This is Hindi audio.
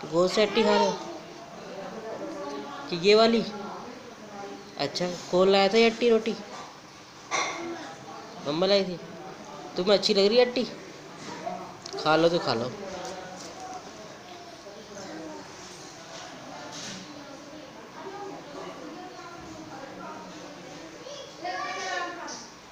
कौन सी अट्टी खा रहे हो? कि ये वाली? अच्छा, कौन लाया था ये अट्टी रोटी? मम्मा लाई थी। तुम्हें अच्छी लग रही है अट्टी? खा लो तो खा लो।